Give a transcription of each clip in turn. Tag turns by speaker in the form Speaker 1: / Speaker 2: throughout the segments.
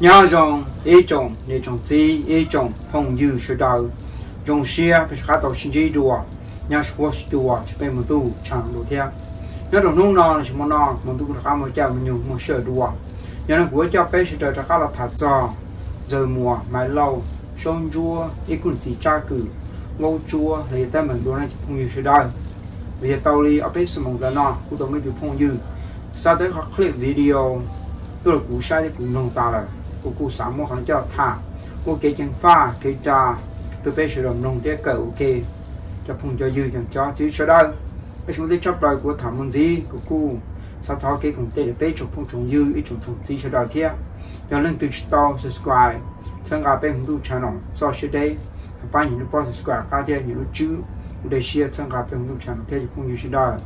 Speaker 1: nhớ rằng ý chồng để chồng gì ý chồng phong dư sự đời dùng xe phải khá tàu sinh trí đùa nhớ sports đùa chỉ bên một tu chẳng đồ theo nhớ rằng nông nọ là chỉ một nọ một tu là một chào một nhiều một sợi đùa nhớ là của cho bé sự đời khá là thật giò giờ mùa mãi lâu sông chua ít cũng chỉ tra cử ngô chua thì ta mình đồ này phong dư sự đời bây giờ tàu đi ở bên sông một lần nọ cũng tàu mới được phong dư sau tới các clip video tôi là cú sai thì cũng nông ta rồi cú sáng một hắn cho thả ok chân pha cái trà tôi bây giờ nông tiếc cỡ ok cho phong cho dư cho chứ sau đó bây chúng tôi chấp lời của thảm môn gì của cú sau đó cái cùng tên để bây chụp phong trồng dư ít trồng gì sau đó thiệt cho nên từ start subscribe sang gặp bên tôi channel so sẽ đây bao nhiêu nó subscribe cả thiệt nhiều chữ để share sang gặp bên tôi channel cái phong dư sau đó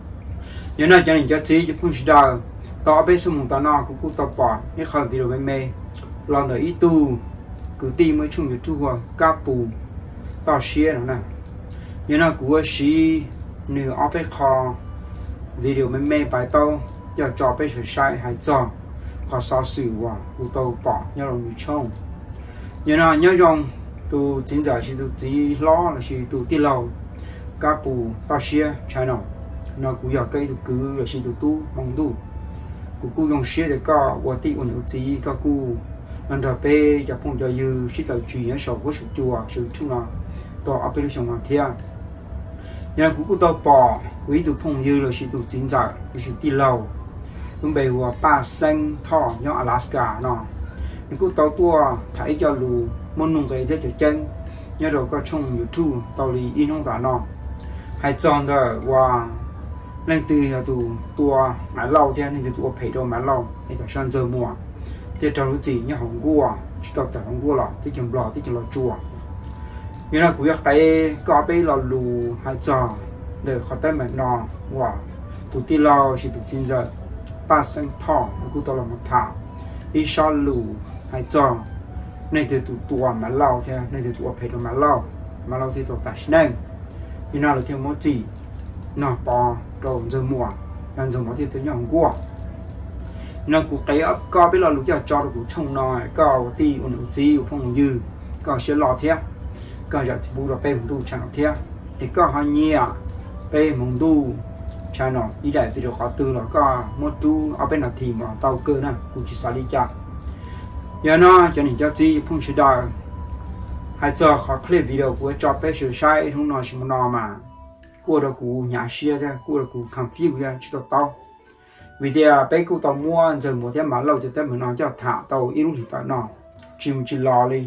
Speaker 1: nhớ là cho nên cho gì cho phong sau đó tao bây giờ muốn tao nói cũng tao bỏ những khởi video bên mê làm được ít tu cứ tìm mới chung được chu hoàng cáp bù tao share nữa nè nhớ là của sĩ nửa ở bên kho video bên mê bài tao cho bây giờ sai hay cho có sao xử hòa của tao bỏ nhớ là người chung nhớ rằng tu chính giờ chỉ tu chỉ lo là chỉ tu đi lâu cáp bù tao share channel nó cũng giờ cây tu cứ là chỉ tu mong tu cú dùng xe để có qua ti ổn gì có cú lần đầu béจะphong cho dư chỉ tàu chuyện ở sổ của sự chùa sự chung là tàu ở bên sông Hoàng Thiên nhà cú tàu bò quý tụ phong dư là sự tụ chính giải sự ti lâu lúc bây giờ ba xanh thọ nhỏ Alaska nó cú tàu tua thấy cho lù môn nông cái thế cho chân nhớ rồi có chung YouTube tàu đi in không cả nó hay chọn rồi qua nên từ tụ tua mãi lâu thế nên từ tua phải đâu mãi lâu hay là sang giờ mùa thì trong lúc gì như hồng cua chỉ tao tại hồng cua là thì chừng lò chua như là cũng cái có bé là lù hay trò để khỏi tay mình nọ wow tụ ti lo chỉ tụ chín giờ ba sinh thọ cũng tao là một thảo đi so lù hay trò nên từ tụ tua mãi lâu thế nên từ tua phải đâu mãi lâu thì tao tại nên như nào là theo món gì nó bò rồi giờ mùa ăn giờ nó thì tôi nhỏng cua nó cũng cái có biết là lúc giờ cho được trong nó có ti ổn gì phong dư có sẽ lọt thế có giờ thì bù ra pe mông tu channel thế thì có hai nhia pe mông tu channel đi đại video khó từ là có một tu ở bên là thì mà tàu cơ nè cũng chỉ xả đi chả giờ nó cho nên cho gì phong sẽ đòi hay giờ khó clip video của cho pe sửa sai không nói gì mà mà cua đó cú nhà xe thế cua đó cú confuse thế chỉ tao vì thế bây cú tao mua giờ mua thêm mà lâu cho tới mình nói cho thả tao ít lúc thì tao nó chỉ lo đi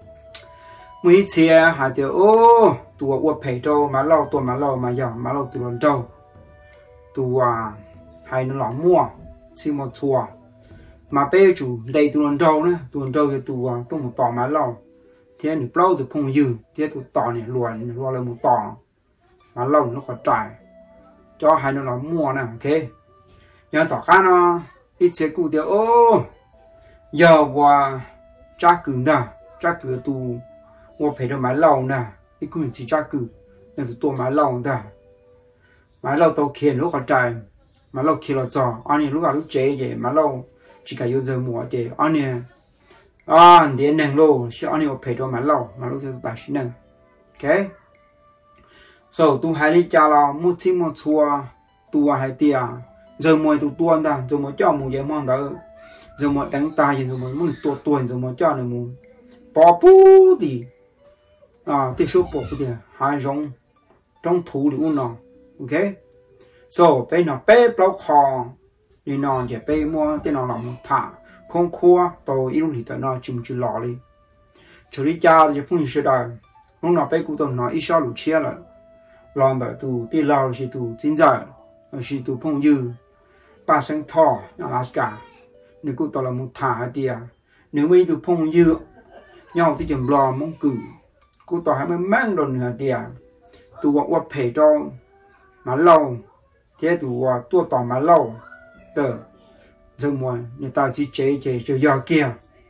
Speaker 1: mấy xe hai tiếng ô tụi uất phải trâu mà lâu mà giờ mà lâu tụi lần trâu tụi hai nó lỏng mua xin một chùa mà bây chủ đầy tụi lần trâu nữa tụi lần trâu thì tụi một tỏ mà lâu thế thì lâu tụi phong dư thế tụi tỏ này luồn lên một tỏ mà lâu nó khỏi trải cho hai nó lỏng mua nè ok nhớ tỏ khác nó ít chế cụ tiêu ô giờ qua chắc cử tụ mua phải được máy lâu nè ít cũng chỉ chắc cử nên tụ máy lâu nè máy lâu tàu kia lúc còn trái máy lâu kia là giò anh lúc nào lúc chế vậy máy lâu chỉ cả giờ mùa để anh đến nâng lô sẽ anh phải được máy lâu thì bài xin nâng ok so tụ hai đi cha là một chim một chua tụ hai tia giờ mùa tụ tuôn ta giờ mùa cho mùa vậy mong đó giờ mùa đánh tay giờ mùa muốn tuôn giờ mùa cho này mùa bỏ bù thì tiếp xúc bỏ thì hai giống trong thủ thì uống nó ok so bây nó bé bao kho đi nó để bé mua tên nó làm thả không khua tôi ít lúc thì tao nó chừng lò đi xử lý cha thì không sẽ đời lúc nào bé cũng tôi nói ít sao lụt chia lại làm bởi tụ tiền lao thì tụ chính giải thì tụ phong dư ba sinh thọ Alaska nếu cô tao là một thả tiền nếu mấy tụ phong dư nhau thì chừng lo mong cử cô tao hay mới mang đồ nửa tiền tụ hoặc qua phải cho mà lâu thế tụ tua tỏ mà lâu tờ giờ mùa người ta chỉ chế cho giờ kia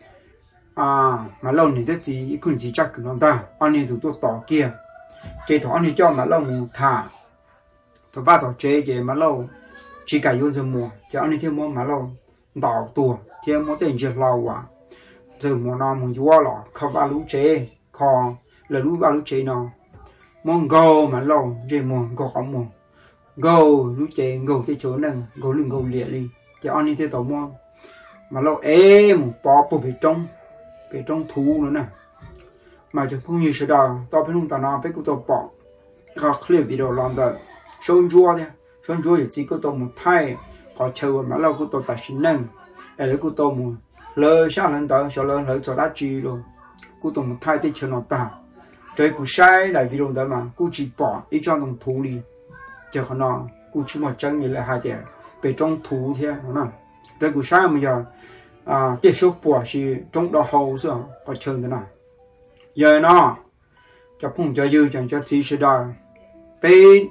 Speaker 1: mà lâu này rất gì cũng chỉ chắc cứ nó ta anh này tụ tua tỏ kia chế thọ anh cho mà lâu một thả thọ ba thọ chế mà lâu chỉ cả vô giờ mùa cho anh thêm mua mà lâu đỏ tua thêm mua tiền chưa lâu giờ mùa nào mùa gió lọ không ba lũ chế kho là lũ ba lũ chế nó mong go mà lâu chế mùa go không mùa go lũ chế go cái chỗ nâng go lưng go liệt đi chỉ ăn đi theo tàu mùa mà lâu một bò bị trong thú nữa nè mà cho không như sự đó tao phải không tao nào phải cứ tao bỏ họ clip video làm được sơn chua thì chỉ có tao một thay họ chơi mà lâu cứ tao tài sinh nâng để cứ tao một lơ sao lần đó sao lần lỡ sao đã chi luôn cứ tao một thay để chơi nó ta chơi cứ sai lại video đó mà cứ chỉ bỏ ít cho đồng thú đi chờ họ nó cứ chỉ một chân như là hai trẻ bị trong thú thế nó nè chơi cứ sai bây giờ tiếp xúc bỏ thì trong đó hậu rồi họ chơi thế nào giờ nó cho phong cho dư cho chỉ sẽ đòi bên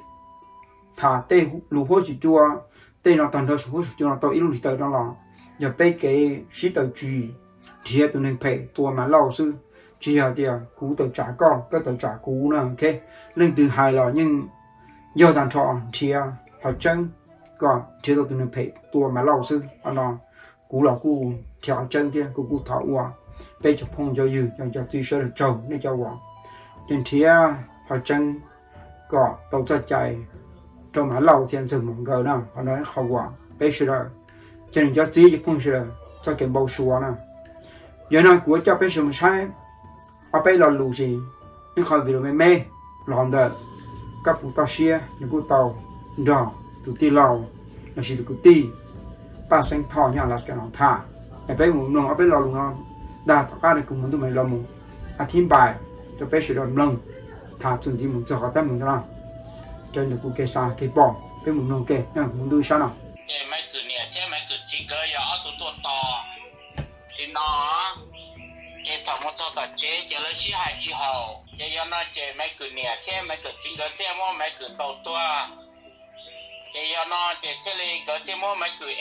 Speaker 1: thả tê lũ hố chỉ chua tê nó toàn thơ số hố chỉ chua nó tao ít lúc tới đó là giờ bên cái sĩ tờ trì thì tụi nên phải tua mà lâu sư chỉ là tiền cú tờ trả con cái tờ trả cú nè ok lên từ hai là nhưng giờ toàn chọn thì họ chân còn thì tụi nên phải tua mà lâu sư anh nó cú là cú theo chân kia cú thọ qua bây giờ phong cho dư cho chỉ sẽ được trâu để cho họ đến thì họ chân có tàu ra chạy trong mà lâu thì dừng một gờ nào họ nói hậu quả bây giờ rồi cho nên cho chỉ phong sẽ cho cái bao số nè giờ này của cho bây giờ một sai ở bây là lù gì nhưng khỏi vì là mê làm được các phụ tàu xe những cụ tàu đỏ tụi ti lầu là chỉ tụi ti ba sinh thọ nhà là cái nó thả ở bây một nông ở bây là luôn nó đa tất cả này cũng muốn tụi mình làm một thiên bài cho bây giờ làm lông thả chuẩn chỉ muốn cho họ tâm mình ra trên được cụ kê xa kê bỏ bây một nông kê nha muốn đuôi sao nào
Speaker 2: mấy cứ nè chứ mấy cứ chỉ cơ gió tụi tôi to thì nó cái thằng một số tờ chế cho lấy xí hai chi hậu cho nó chế mấy cứ nè chứ mấy cứ chỉ cơ chứ mua mấy cứ tàu tua cho nó chế chứ lên cơ chứ mua mấy cứ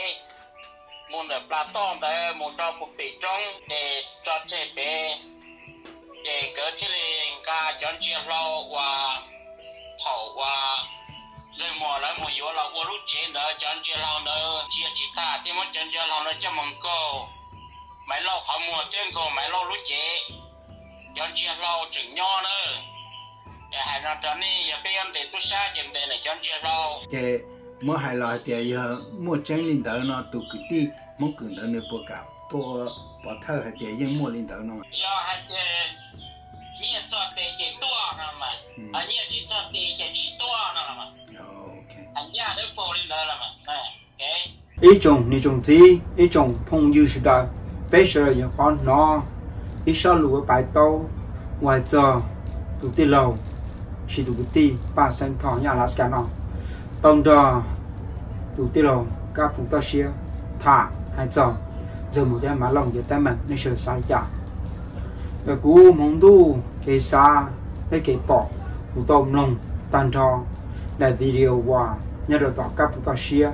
Speaker 2: muốn được plá tông tới muốn cho một bị trong để cho chế bé để cơ chứ lên cả chọn chia lâu và thầu và rồi mùa lại mùa gió là qua lúc chế nữa chọn chia lâu nữa chia chỉ ta thì muốn chọn chia lâu nữa cho mong cô mấy lâu họ mùa trên cô mấy lâu lúc chế chọn chia lâu chừng nho nữa để hai nó trở nên giờ bây giờ để tôi xa chừng đây này chọn chia lâu
Speaker 3: cái mỗi hai loại thì giờ mỗi chân linh tử nó tụ cứ đi mỗi cứ nó nơi bộ cào tôi bỏ thơ hay thì nhưng mỗi linh tử nó
Speaker 2: cho hai thì nhiều cho để chỉ tua nữa mà anh nhiều chỉ cho để chỉ tua nữa mà anh nhà để bộ linh tử là mà này
Speaker 1: ý trồng gì ý trồng phong dư sự đời bây giờ những con nó ít sao lúa bài tàu ngoài giờ tụi ti lầu chỉ tụi ti ba sinh thọ nhà là cái nó tông đó tụi ti lầu các phụ tao xia thả hai giờ một天mà lòng giờ tay mình nên sợ sai chả rồi cú mong tu cái xa cái bỏ cú tôm lông tan trò đại video qua nhớ được tao các phụ tao xia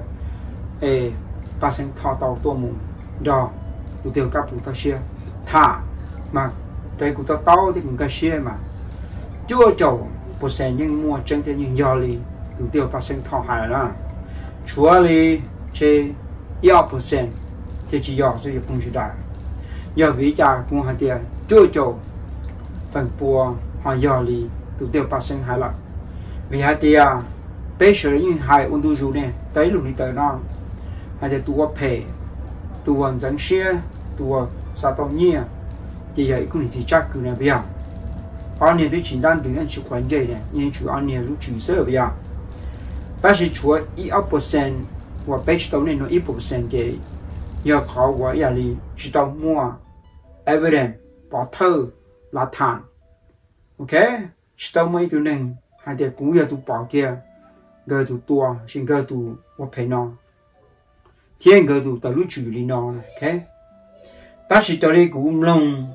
Speaker 1: ba sinh thọ tàu tua mùng đó tụi tiêu các phụ tao xia thả mà đây của tao thì cũng cái xe mà chưa chầu một xe nhưng mua chân thế nhưng do li tụi tiêu phát sinh thọ hại là chúa li chế 1% thì chỉ do sự không chịu đại giờ vì cha cũng hai tiền chưa chầu phần bùa họ do li tụi tiêu phát sinh hại là vì hai tiền bây giờ những hai ôn tu dù này tới lúc đi tới nó hai tiền tụi phê tụi dẫn xe tụi sao tao nhia thì vậy cũng chỉ chắc cứ này bây giờ anh này tôi chỉ đang từ anh chịu quan trọng này nhưng chủ anh này lúc chủ sở bây giờ bác sĩ chúa 1% và bác sĩ tao này nó 1% cái giờ khó quá giờ đi chỉ tao mua evidence bỏ thơ là thản ok chỉ tao mấy tụi nên hai đứa cũng giờ tụi bỏ kia gỡ tụi tua xin gỡ tụi và phải nó thiên gỡ tụi tao lúc chủ lý nó ok bác sĩ tao đây cũng lông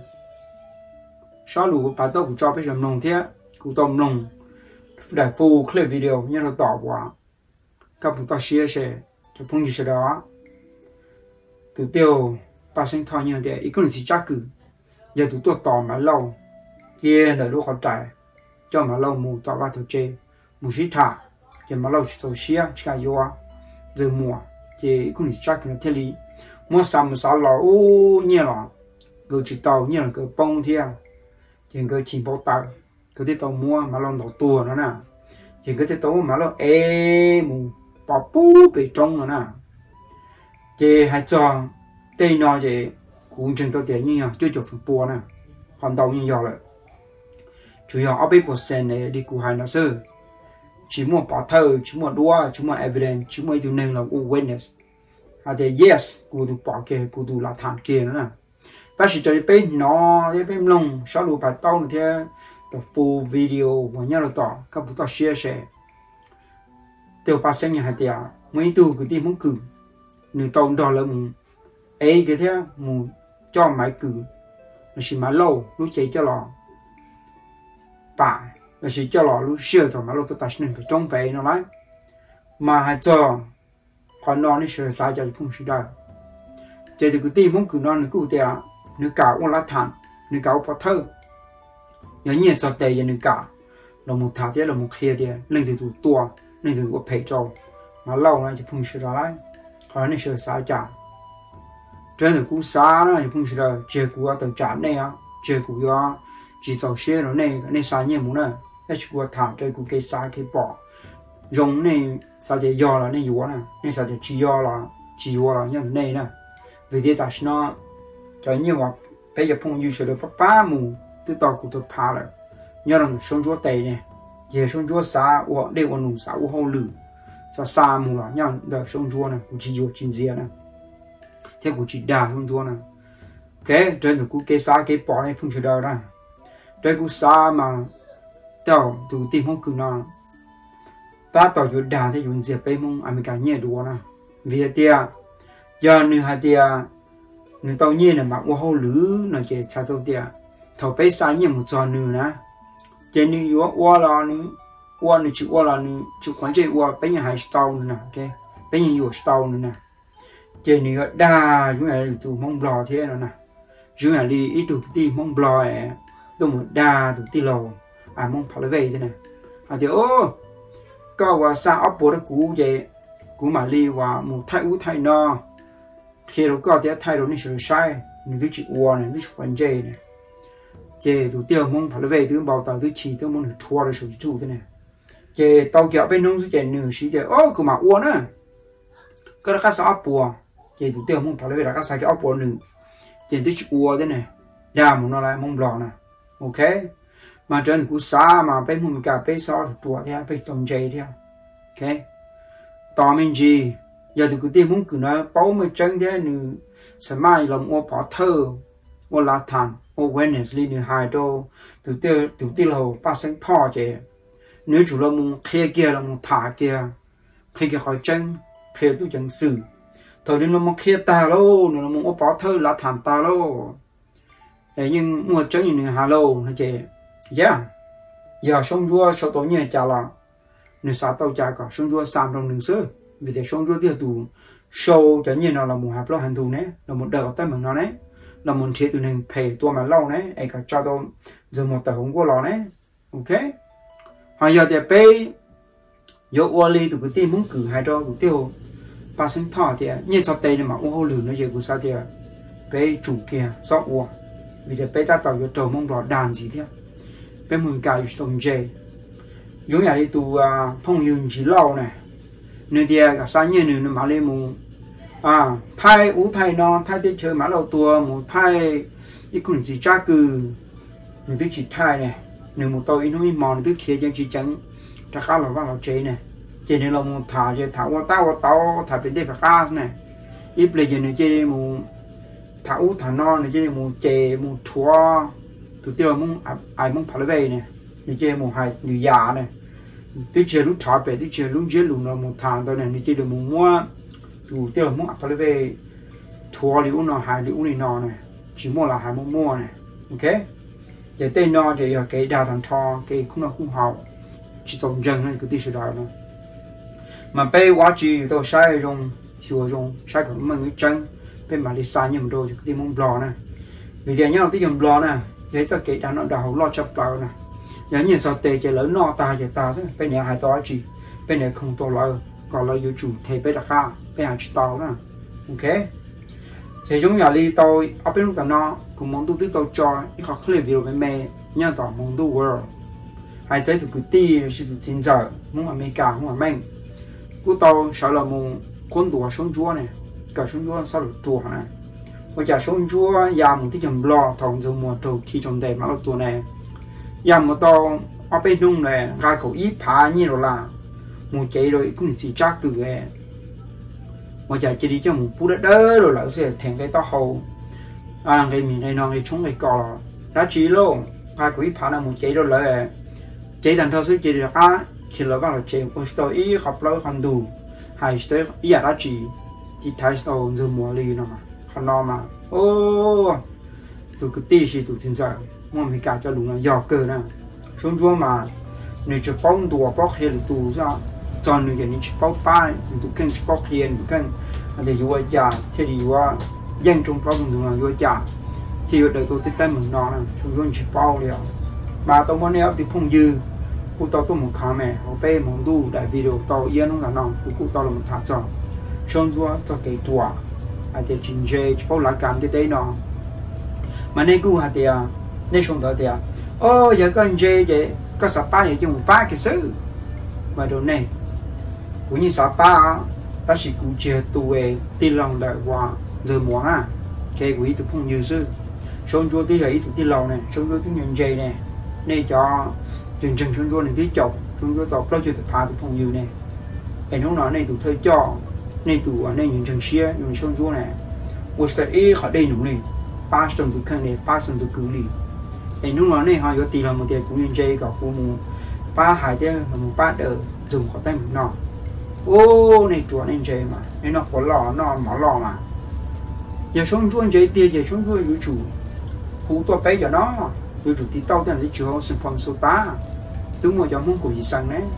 Speaker 1: sau lũ bà tôi cũng cho bây giờ nông thế cũng tôm nông để phụ clip video như là tỏ quá các bạn ta chia sẻ cho phong như thế đó từ tiêu ba sinh thọ như thế ít có gì chắc cứ giờ tụi tôi tỏ mà lâu kia là lúc họ trải cho mà lâu mù tỏ ba thầu chê mù xí thả giờ mà lâu chỉ thầu xía chỉ cả vô giờ mùa thì ít có gì chắc cứ là thế lý mua sắm sáu lò ô nhiều lò cứ chỉ tàu như là cứ bông thia chỉ cứ chỉ bao tàu cứ thế tàu mua mà lòng tàu tua nó nè chỉ cứ thế tàu mà lo mù bỏ bú bị trong nó nè chỉ hai cho tên nó chỉ cũng chân tàu tiền như nhau chưa chụp phần bùa nè hoàn tàu như nhau lại chủ yếu ở bên bộ sen này đi cụ hai nó sơ chỉ mua bỏ thơ chỉ mua đua chỉ mua evidence chỉ mua điều này là witness thì yes cụ tụ bỏ kia cụ tụ là thản kia nữa nè bác sĩ cho đi bên nó đi bên lông sau đó bài tao nữa theo the full video và nhớ là tỏ các bố tao share tiêu ba sinh nhà hai tiệt mấy tu cứ đi muốn cử người tao đó là một ấy cái thế một cho máy cử nó chỉ máy lâu lúc chạy cho lò bà nó chỉ cho lò lúc sửa rồi mà lúc tao nên phải trông về nó lấy mà hai giờ còn nó đi sửa sai cho không sửa được chạy từ cái tim muốn cử nó nó cứ tiệt nó cào con lá thản nó cào bỏ thơ nhớ nhẹ sao tệ nó cào là một thả thế là một kia thì lên từ tụ tua lên từ có phải trâu mà lâu nó chỉ không sửa ra lại còn nó sửa sai trả trên từ cú xa nó chỉ không sửa chơi cú từ chạm này á chơi cú do chỉ tàu xe nó này sai nhiều muốn nè cái cú thả chơi cú cái sai cái bỏ giống này sao chỉ do là này yếu nè này sao chỉ do là như này nè vì thế ta nó cho nhiều mà bây giờ phong yêu sửa được ba mù từ tàu của tôi phá rồi nhớ rằng sông chúa tây này về sông chúa xa của đây còn nụ xa của hậu lử cho xa mù là nhớ được sông chúa này cũng chỉ vô chín giờ này thế cũng chỉ đà sông chúa này cái trên từ cái xa cái bỏ này không chịu đâu ra đây cũng xa mà tàu từ tìm không cứ nào ta tàu vô đà thì dùng dẹp bay mông America nhẹ đùa nè vì thế giờ nửa hai tia nửa tàu nhẹ là mặc qua hậu lử nó chỉ xa tàu tia thầu bay xa nhẹ một tròn nửa nè trên nửa qua là nửa chịu qua là nửa chịu quan trọng qua bay nhà hai tàu nữa nè ok bay nhà nhiều tàu nữa nè trên nửa đà chúng là tụ mông bò thế nữa nè chúng là đi ít tụ ti mông bò ấy tụ một đà tụ ti lầu mông phải về thế này thì ô có qua xa ấp bộ đó cũ vậy cũ mà đi qua một thay no khi đó có thể thay đổi nó sửa sai những thứ chịu qua này thứ quan trọng này chế tụ tiêu mông phải về thứ bảo tàu thứ chỉ thứ mông thua rồi sửa chủ thế này chế tàu kéo bên nông sẽ nửa xí chế ô cũ mà uốn á có là các sao ấp bộ chế tụ tiêu mông phải về là các sao cái ấp bộ nửa chế thứ chịu qua thế này đa một nó lại mông lò nè ok mà trên cú xa mà bên mình cả bên sau chùa theo bên sông dây theo ok tao mình gì giờ thì cứ tìm muốn cứ nói bảo mình chân thế nữa sẽ mai làm ô bỏ thơ ô lá thản ô wellness đi nữa hai đô từ tiêu lâu ba sinh thọ chứ nếu chủ là muốn khe kia là muốn thả kia khe kia khỏi chân khe tu chân sử thời điểm nó muốn khe ta lô nó muốn ô bỏ thơ lá thản ta lô nhưng một chân như nữa hà lô nó chứ giờ sông rùa sau tối nhẹ chả là nửa sáu tàu chả cả sông rùa sàm trong nửa sơ vì thế sông rùa tiêu tụ sâu cho nhiên nó là một hạt lo hành thù đấy là một đợt tới mình nó đấy là một chế tụ nên phê tua mà lâu đấy ấy cả cho tôi giờ một tờ không có lò đấy ok hồi giờ thì pe giờ Wally tụ cái tiền muốn cử hai đô tụ tiêu ba sinh thọ thì như cho tây mà ô lử nó giờ của sao thì pe chủ kia sọ uo vì thế pe ta tàu giờ trầu mong đỏ đàn gì thế bên mình cài sông dây giống như đi tụ phong yun chỉ lâu này nơi kia cả sáng như nữa mà lên một thay ú thay non thay tới chơi mà lâu tua một thay ít cũng chỉ tra cừ người thứ chỉ thay này người một tôi nó mới mòn thứ kia chẳng chỉ chẳng chắc khá là vào chế này chế này là một thả về thả qua tao thả bên đây phải cá này ít bây giờ này chế một thả ú thả non này chế một chế một chua tụi tiêu muốn ai muốn phải về này này chế một hai người già này tôi chơi lúc thả về tôi chơi lúc chơi lúc nó một thằng tôi này chơi được một mua tụi tiêu muốn phải về chua liu nó hai liu này nó này chỉ mua là hai mua này ok để tên nó thì cái đào thằng thò cái không nó cũng hậu chỉ trồng rừng này cứ tí sự đó nữa mà bây quá chỉ tôi sai dùng sửa dùng sai của mình cái chân bên mà đi xa như một đôi thì muốn bò này vì thế nhau tí dùng bò này để cho cái đàn nó đào lo chập bò này giờ nhìn sao tệ cái lớn nó ta giờ ta bên này hai to chỉ bên này không to lợi còn lợi chủ thì bên đặc bên hai chỉ to nữa ok thì giống nhà đi tôi ở bên tận nó cũng mong tôi tôi cho ít học lên video với mẹ nhớ tỏ mong tôi world hay trái từ cứ ti là sự chính giờ muốn mà mẹ cả muốn mà mình cô tôi sợ là một con đùa sống chúa này cả sống chúa sao được chùa này bây giờ sống chúa nhà một tí chầm lo thòng dùng mùa trâu khi trong đầy mà là tuổi này nhà một tàu ở bên nông này gai cổ ít phá như là một chạy rồi cũng chỉ chắc từ ấy mà giờ chỉ đi cho một phút đỡ rồi lại sẽ thành cái to hầu cái mình này nó cái chúng cái cò đã chỉ luôn gai cổ ít phá là một chạy rồi lại chạy thành thao sẽ chạy được á khi là vào là chạy một tàu ít học lâu còn đủ hay tới ít đã chỉ thì thái tàu dùng mùa lì nó mà còn nó mà ô tụi cái tí gì tụi xin giờ mà mình cả cho đúng là giò cơ nè xuống chúa mà nếu chụp bóng đùa bóc hết là tụi sao cho nên cái này chụp bóng ba tụi kênh chụp bóc hiền tụi kênh để vừa già thì vừa dân trong bóng đùa là vừa già thì ở đây tôi tiếp tay mình nó nè xuống chúa chụp bóng liền mà tôi muốn nêu thì không dư cô tao tôi một khá mẹ họ bé mong đu đại video tao yên không là nó cô tao là một thằng cho xuống chúa cho cái chùa thì chính chế chụp bóng lá cam tới đây nó mà nên cô hạt thì nên xuống đó thì giờ có anh chơi vậy có sắp ba vậy chứ một ba cái sự mà đồ này cũng như sắp ba ta chỉ cũng chơi tụi tin lòng đại hòa giờ muốn cái quý tụi không nhiều sự xong cho tí ấy tụi tin lòng này xong cho tí nhận chơi này này cho chừng chừng xong cho này tí chọc xong cho tao bao nhiêu tụi phá tụi không nhiều này em không nói này tụi thời cho này tụi này những chừng xia những xong cho này tôi sẽ ý khỏi đây đúng này ba xong tụi khăn này ba xong tụi cứ đi em lúc đó này họ có tiền là một tiền cũng như chơi cả cô mu ba hai tiền là một ba đỡ dùng khỏi tay mình nọ ô này chúa nên chơi mà nên nó có lò nó mở lò mà giờ xuống chúa chơi tiền giờ xuống chúa chủ hú to bé giờ nó chủ tí tao tên là chúa sinh phong số ta tôi mua cho món của gì sang đấy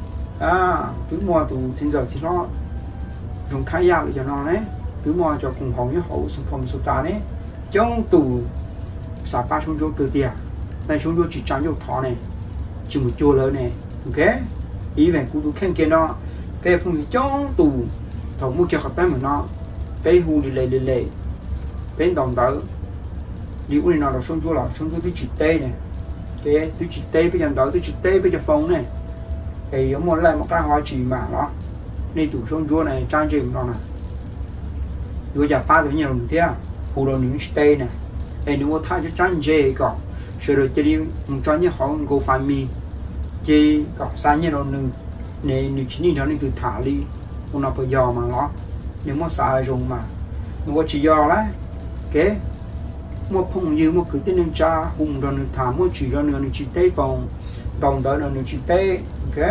Speaker 1: tôi mua tụ xin giờ xin nó dùng khai giá cho nó đấy tôi mua cho cùng hồng với hậu sinh phong số ta đấy trong tụ xã ba xuống chỗ cơ tiền này xuống chỗ chỉ trắng chỗ thọ này chỉ một chỗ lớn này ok ý về cụ tụ khen kia nó về phong trong tù thầu mua cho khách mà nó bé hu đi lệ bên đồng tớ đi uống nào là xuống chỗ tôi chỉ tê này cái tôi chỉ tê bây giờ đó tôi chỉ tê bây giờ phong này thì giống một lại một cái hoa chỉ mà đó nên tụ xuống chỗ này trang trí nó này rồi giờ ba tuổi nhiều được thế hồ đồ những tê này em nếu thay cho trang dễ có rồi chỉ đi một trang như họ go find me chỉ có sai như nó này nếu chỉ nhìn nó từ thả đi một nó phải giờ mà nó nếu mà sai rồi mà nó chỉ giờ đấy cái một phong như một cứ tên cha hùng rồi thả một chỉ rồi nữa chỉ tê phòng đồng tới nữa chỉ tê ok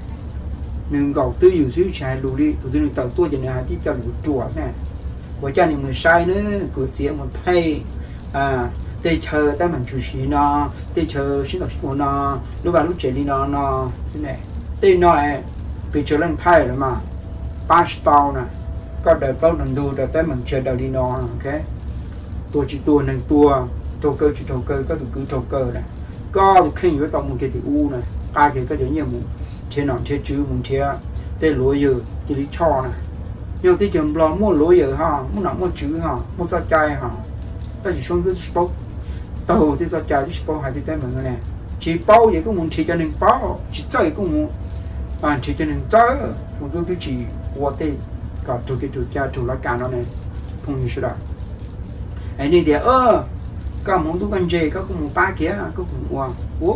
Speaker 1: nên cầu tư nhiều xíu chạy lùi đi tôi nên tàu tôi cho nên hai tí cho được chuột này của cha này mình sai nữa của chị một thay tê chờ ta mình chủ sĩ nó tê chờ xin đọc của nó lúc vào lúc chạy đi nó thế này tê nói bị trở lên thay rồi mà ba star nè có đời bao lần đu rồi tới mình chờ đầu đi nó ok tôi chỉ tua nên tua trâu cơ chỉ trâu cơ có tụi cứ trâu cơ này có khi với tao một cái thì u này ai cái gì nhiều muốn chế nọ chế chữ muốn chế tê lối giờ thì đi cho này nhưng tí chừng lo mua lối giờ ha muốn nọ mua chữ ha mua sa chai ha ta chỉ xong cái sport tàu thì sa chai cái sport hay thì cái mình này chỉ bao vậy cũng muốn chỉ cho nên bao chỉ chơi cũng muốn chỉ cho nên chơi chúng tôi cứ chỉ qua tê cả chủ cái chủ cha chủ lá cả nó này không như thế nào anh đi thì các món đồ ăn gì các cũng ba kia các cũng uống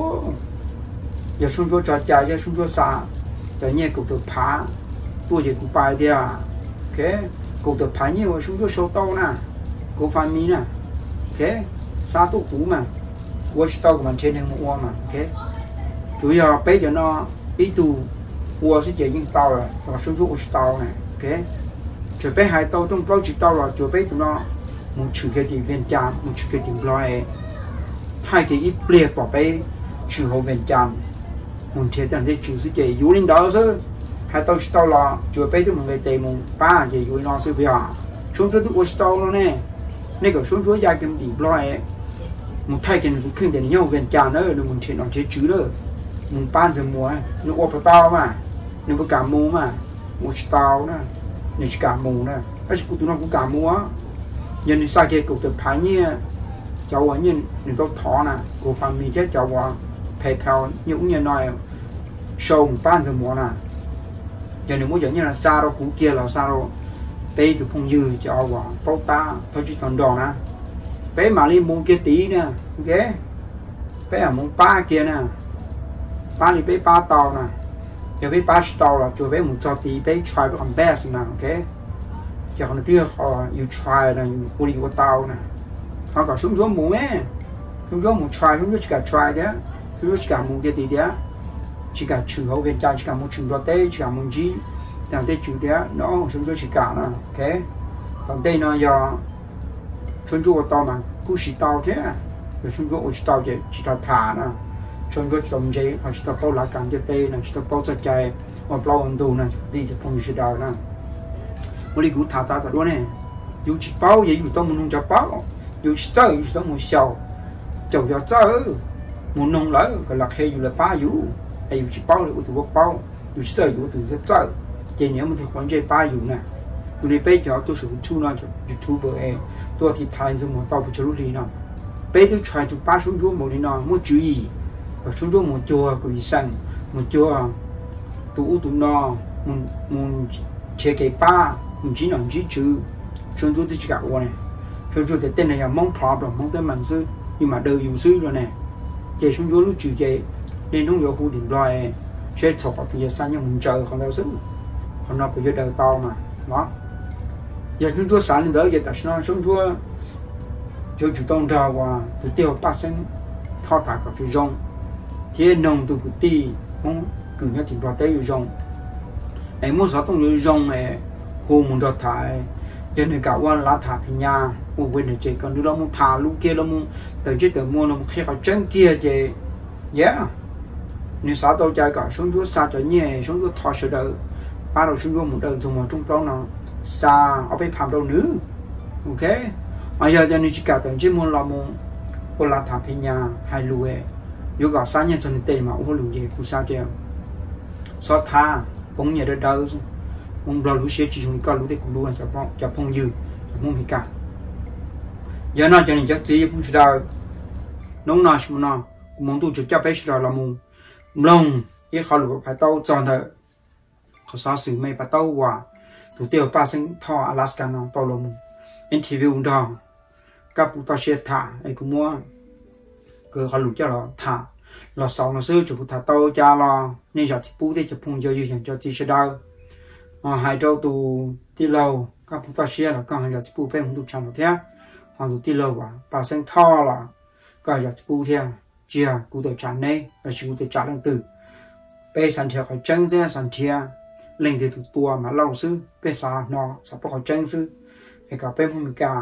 Speaker 1: giờ xong rồi trò chơi giờ xong rồi xa giờ nhẹ cũng được phá tôi chỉ cũng bài đi ok cũng được phá nhiều xong rồi số to nè cũng phải mi nè ok xa tôi cũ mà watch tao của mình trên hàng mua mà ok chủ yếu bây giờ nó ít tu mua sẽ chỉ những tao rồi và xong rồi watch tao này ok chuẩn bị hai tao trong bao chỉ tao là chuẩn bị tụi nó một chữ cái gì viên tràm một chữ cái gì loại hai cái ít bia bỏ bé chữ hồ viên tràm một chế tạo để chữ sẽ chỉ dụ lên đó chứ hai tao là chuẩn bị tụi mình để một ba chỉ dụ nó sẽ bây giờ xuống dưới tụi tao nó nè này còn xuống dưới dài cái gì loại một thay cái cũng không để nhau viên tràm nữa được một chế nó chế chữ nữa một ban giờ mùa nó ốp tao mà nó có cả mù mà một tao nè này cả mù nè cái tụi nó cũng cả mù á nhân sai cái cục tập phái nhia cháu ở nhân người tôi thọ nè của phần mình chết cháu ở PayPal những như nói show một ban giờ mua nè giờ nếu muốn giống như là sao đâu cũng kia là sao đâu bé từ phong dư cháu ở bao ta thôi chỉ còn đòn nè bé mà đi mua kia tí nè ok bé ở mua ba kia nè ba thì bé ba tàu nè giờ bé ba tàu là cho bé một cho tí bé try với con best nè ok giờ còn tiếp họ you try nè you đi qua tàu nè họ có xuống mua mẹ xuống một try xuống chỉ cả try đấy xuống chỉ cả mua cái tí đấy chỉ cả trừ hậu viện trai chỉ cả một trừ đó tê chỉ cả một gì làm tê trừ đấy nó xuống chỉ cả nè ok còn đây nó giờ xuống qua tàu mà cứ chỉ tàu thế rồi xuống chỉ tàu chỉ là thả nè xuống trồng giấy còn chỉ tàu bao lá càng cho tê nè chỉ tàu bao cho trái mà bao ăn đồ nè đi cho phong chỉ đào nè我哋估塔塔就呢，有一包嘢有到冇弄只包，有一走有到冇小，就要走，冇弄來個落氣有嚟包有，係有一包嚟有到包，有一走有到只走，今年冇條款只包有呢，有你俾咗都屬於出呢就 YouTube 誒，多啲睇就冇到不出嚟呢，俾啲傳就把手咗冇啲呢，冇注意，個手咗冇做個醫生，冇做，都呢，冇切嘅包。chỉ nói chỉ chữ chúng tôi chỉ cả qua này chúng tôi tên này là mong problem mong tới mình sư nhưng mà đều dùng sư rồi này chỉ chúng tôi lúc chữ chỉ nên không có khu điểm rồi sẽ chọc từ giờ sang nhưng mình chờ còn đâu sư còn nó bây giờ đời to mà đó giờ chúng tôi sáng lên đó giờ tại sao chúng tôi cho chủ động ra qua từ tiêu phát sinh thao tác của chủ rong thì nông từ cái ti mong cử nhau tìm ra tới rong em muốn sao trong rong này hồ muốn cho thải đến người cả quan lá thả thì nhà một bên này chỉ còn đứa đó muốn thả lúc kia nó muốn từ trước từ mua nó khi họ chân kia chỉ yeah nếu sao tôi chạy cả xuống chỗ xa cho nhẹ xuống chỗ thọ sợ đỡ ba đầu xuống chỗ một đợt dùng mà trung đó nó xa ở bên phạm đâu nữa ok bây giờ cho nên chỉ cả từ trước mua là mua một lá thả thì nhà hay lùi nếu cả xa nhà cho nên tiền mà không lùi gì cũng sao chứ sao tha cũng nhẹ được đâu mong ra lũ xe chỉ dùng cái lũ thì cũng luôn cho phong dư mong gì cả giờ nó cho nên chắc gì cũng chỉ là nông nào xem nào mong tu cho bé chỉ là mong lông cái họ lũ phải tàu tròn thôi họ sao xử mấy phải tàu qua tụi tiêu ba sinh thọ Alaska nó tàu lông interview đó các phụ tàu xe thả ấy cũng mua cứ họ lũ cho nó thả là sau nóซื้อ chụp thả tàu cho nó nên giờ thì bố thì chụp phong dư dành cho chỉ sẽ đau hai châu tù ti lâu các phụ ta xe là con hai giờ bù bên không tụ chạm được thế hoàng tù ti lâu à bà sinh tho là các giờ bù theo chia cụ tự trả này là cụ tự trả lần từ bây sản theo khỏi chân ra sản theo lên thì tụ tua mà lâu sư bây sao nó sắp có khỏi chân sư để cả bên không cả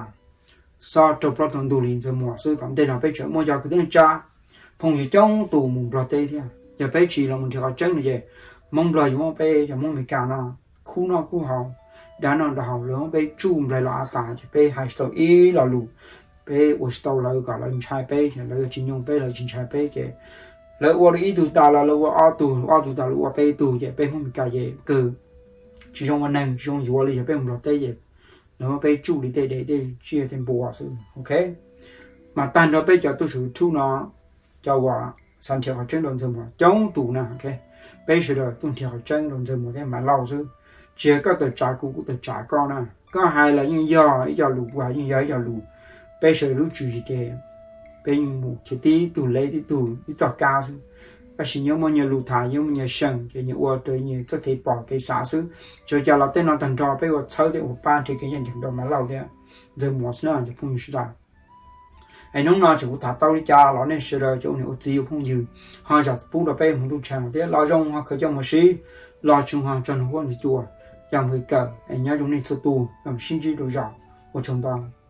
Speaker 1: so trong pro tuần tù liền giờ mùa sư còn tên là bây giờ mua giờ cứ tên cha phong gì trong tù mùng pro tây thế giờ bây chỉ là mình theo khỏi chân này mong lời mong bây giờ mong mình cả nó khu nó khu hậu đã nó đã hậu lớn bé chùm lại là ta chỉ bé hai số ý là lù bé ở sau lại cả là trai bé thì lại chỉ nhung bé là chỉ trai bé chứ lại ở ý tụ ta là ở tụ ta là ở bé tụ chứ bé không cả gì cứ chỉ trongวันนั้นtrong vừa đi bé không được tây gì nó bé chủ đi tây để chia thêm bùa sự ok mà tan đó bé cho tôi sử thu nó cho quả sản xuất ở trên đồn rừng mà chống tụ nè ok bé sử rồi tôi theo ở trên đồn rừng một thế mà lâu chứ chỉ có từ trả cũng từ trả con nè có hai là như do lù và như do lù bây giờ lù chủ gì kì bên một cái tí tủ lấy tí tủ tí cho cao chứ bác sĩ nhớ nhiều lù thải nhớ nhiều sần cái nhiều ô tới nhiều cho cái bỏ cái xả chứ cho là tên nó thành trò bây giờ sau thì một ba thì cái nhân chẳng đâu mà lâu thế giờ một nữa thì không như thế anh nông nào chỉ có thả tao đi cha nó nên sửa rồi chỗ này ô chiêu không dư hai giờ bút là bên không đủ chàng thế lo rong hoặc cái trong một xí lo chung hàng cho nó quan thì chùa yang người cờ anh nhớ chúng này số tu làm sinh chi đồ giàu của chúng ta